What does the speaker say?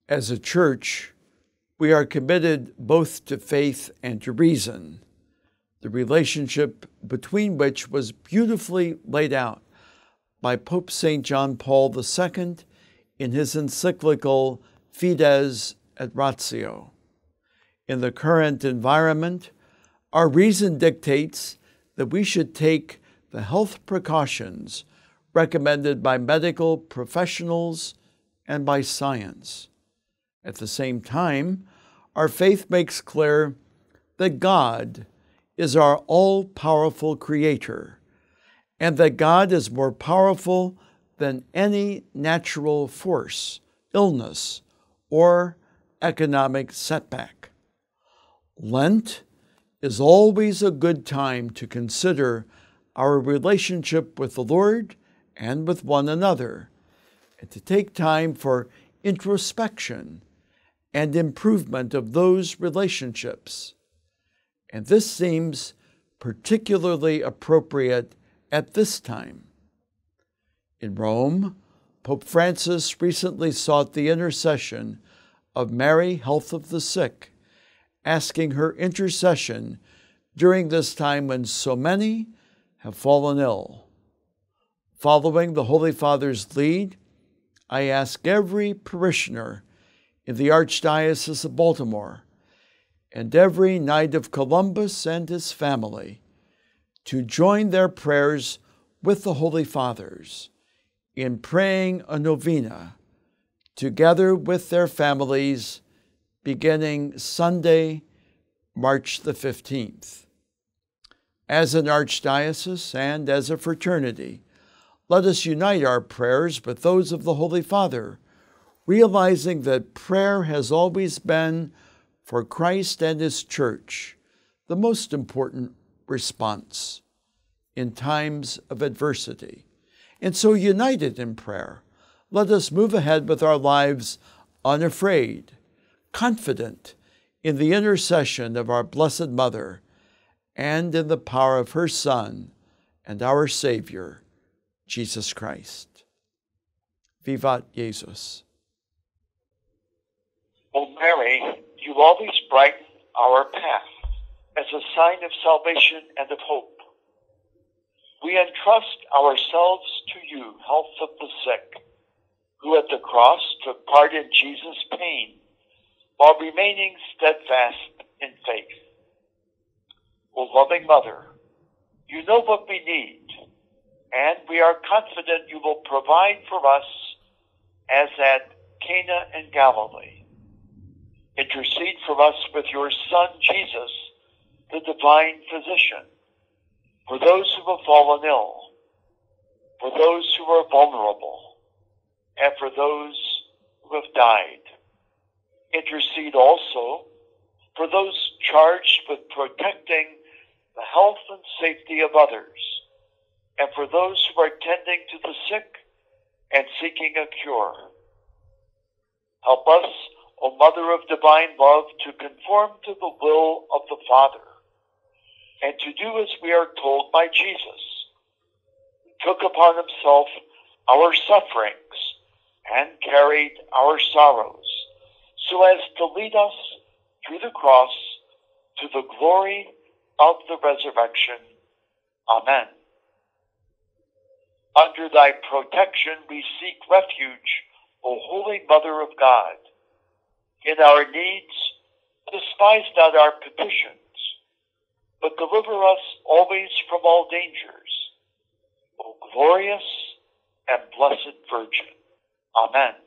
As a church, we are committed both to faith and to reason, the relationship between which was beautifully laid out by Pope St. John Paul II in his encyclical Fides et Ratio. In the current environment, our reason dictates that we should take the health precautions recommended by medical professionals and by science. At the same time, our faith makes clear that God is our all-powerful creator, and that God is more powerful than any natural force, illness, or economic setback. Lent is always a good time to consider our relationship with the Lord and with one another, and to take time for introspection and improvement of those relationships. And this seems particularly appropriate at this time. In Rome, Pope Francis recently sought the intercession of Mary, Health of the Sick, asking her intercession during this time when so many have fallen ill. Following the Holy Father's lead, I ask every parishioner in the Archdiocese of Baltimore and every Knight of Columbus and his family to join their prayers with the Holy Fathers in praying a novena together with their families beginning Sunday, March the 15th. As an archdiocese and as a fraternity, let us unite our prayers with those of the Holy Father, realizing that prayer has always been, for Christ and His Church, the most important response in times of adversity. And so, united in prayer, let us move ahead with our lives unafraid, confident in the intercession of our Blessed Mother and in the power of her Son and our Savior, Jesus Christ. Vivat Jesus. O Mary, you always brighten our path as a sign of salvation and of hope. We entrust ourselves to you, Health of the Sick, who at the cross took part in Jesus' pain while remaining steadfast in faith. O loving Mother, you know what we need, and we are confident you will provide for us as at Cana in Galilee. Intercede for us with your Son, Jesus, the divine physician, for those who have fallen ill, for those who are vulnerable, and for those who have died. Intercede also for those charged with protecting the health and safety of others, and for those who are tending to the sick and seeking a cure. Help us, O Mother of divine love, to conform to the will of the Father, and to do as we are told by Jesus, who took upon himself our sufferings and carried our sorrows, so as to lead us through the cross to the glory of the resurrection. Amen. Under thy protection we seek refuge, O Holy Mother of God. In our needs, despise not our petitions, but deliver us always from all dangers, O glorious and blessed Virgin. Amen.